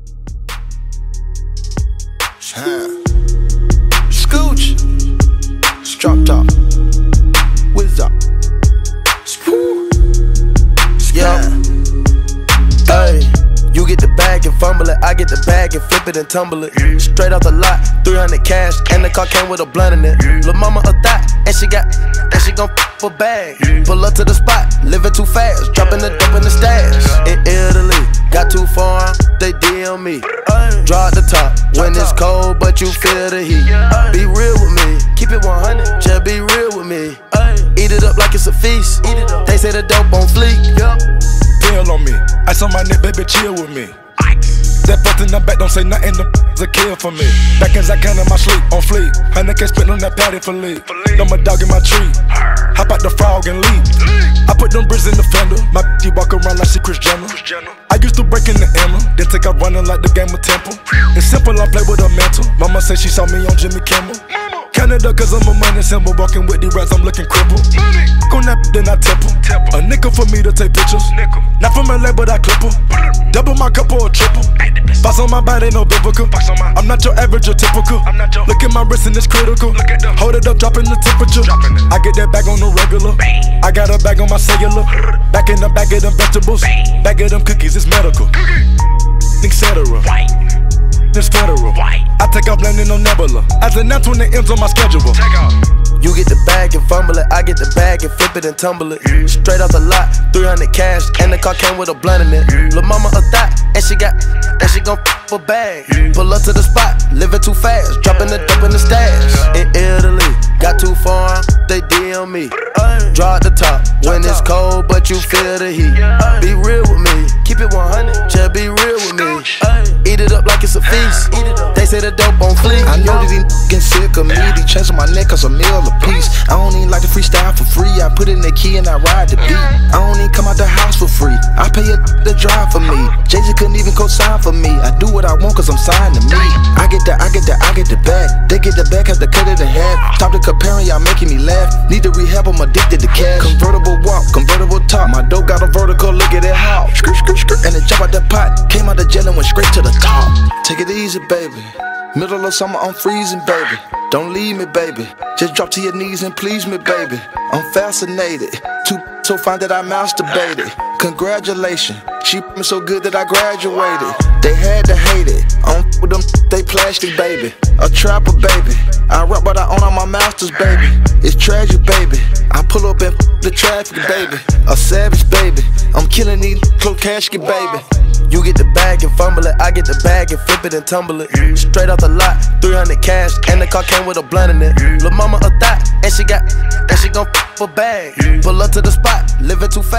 Scooch, Strop Top, Whiz Up, yeah. Hey, you get the bag and fumble it, I get the bag and flip it and tumble it. Straight off the lot, 300 cash, and the car came with a blunt in it. Lil' mama a thot, and she gon' f a bag. Pull up to the spot, living too fast, dropping the dope in the stash. In Italy, got too far, they DM me. Draw at the top when it's cold, but you feel the heat. Be real with me, keep it 100, just be real with me. Eat it up like it's a feast. They say the dope on fleek. Pill on me, ice on my neck, baby, chill with me. That bust in the back, don't say nothing, the a kill for me. Back as I can in my sleep, on fleek. 100K spent on that patty for lead. Know my dog in my tree. Hop out the frog and leave. I put them bricks in the fender. My bitch walk around like she Chris Jenner. I used to break in the Emma, then take out running like the game of Temple. It's simple, I play with a mental. Mama say she saw me on Jimmy Kimmel. Canada, cause I'm a money symbol. Walking with the rats, I'm looking crippled. On that, then I tip 'em. A nickel for me to take pictures. Not from LA, but I clip 'em. Double my cup or a triple. Box on my body, no biblical. I'm not your average or typical. Look at my wrist and it's critical. Hold it up, dropping the temperature. I get that bag on the regular. I got a bag on my cellular. Back in the bag of them vegetables. Bag of them cookies, it's medical. Etc. It's federal. I take off landing on Nebula. As announced when the M's on my schedule. You get the bag and fumble it, I get the bag and flip it and tumble it. Straight off the lot, 300 cash, and the car came with a blunt in it. Lil' mama a thot, and she gon' f a bag. Pull up to the spot, living too fast, dropping the dope in the stash. In Italy, got too far, they DM me. Draw at the top when it's cold, but you feel the heat. Be real with me, keep it 100, just be real with me. Eat it up like it's a feast. They say the dope on fleek. I know that he getting sick of me. These chains on my neck cause a meal a piece. I don't even like to freestyle for free. I put in the key and I ride the beat. I don't even come out the house for free. I pay a to drive for me. Jay-Z couldn't even co-sign for me. I do what I want cause I'm signed to me. I get the bag. They get the bag, have to cut it in half. Stop the comparing, y'all making me laugh. Need to rehab, I'm addicted to cash. Convertible walk, convertible talk. My dope got a vertical, look at it how. And it jump out the pot. Came out the jail and went straight to the top. Take it easy, baby. Middle of summer, I'm freezing, baby. Don't leave me, baby. Just drop to your knees and please me, baby. I'm fascinated. Too so fine that I masturbated. Congratulations, she me so good that I graduated. They had to hate it. I don't with them, they plastic, baby. A trapper, baby. I rap what I own on my masters, baby. It's tragic, baby. I pull up and the traffic, baby. A savage, baby. I'm killing these close casket, baby. You get the bag and fumble it, I get the bag and flip it and tumble it. Straight off the lot, 300 cash, and the car came with a blunt in it. Lil' mama a thot, and she gon' f a bag. Pull up to the spot, living too